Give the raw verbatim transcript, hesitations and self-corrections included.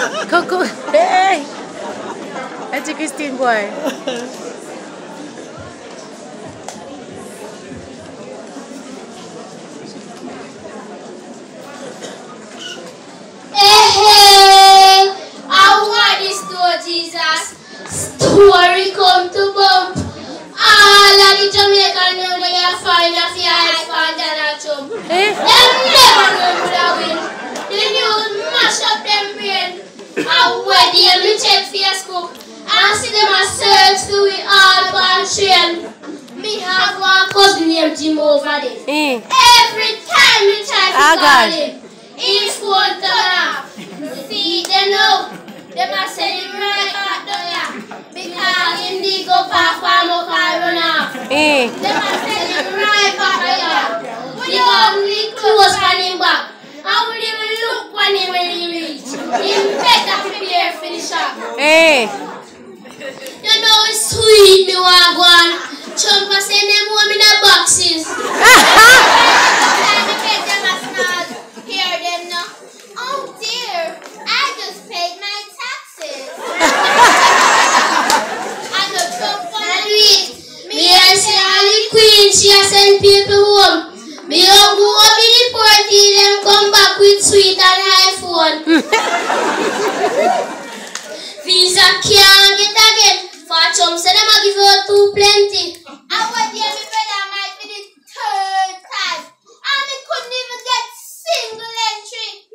Coco. Hey! That's a Christine boy. Hey, I want this door, Jesus. Story come to bump. All of the Jamaican know when you find a few high fan Donald Trump. Eh? Them never know who that win. The news mash up them brain. And when they me check Facebook and see them a search to it all on train. Me have one cousin named Jim over there. Eh? Every time we try to Ah, call God. him, he's going to laugh. See, they know. They must send him right back there. Because him did go past farmer car run off. Eh? They must send him right back there. We only close on him back. I would even look on him when he reach. He better prepare for the shop. Eh? You know it's sweet, me want go on. Trump was send them home in the boxes. Hear them now. Oh dear, I just paid my taxes. I got Trump on the week. Me and say Ali Queen, she has sent people home. Me don't go up in the party, then come back with sweet and iPhone. Visa can't get again. For Trump said them a give out too plenty. And what year me brother might be the third time. And me couldn't even get single entry.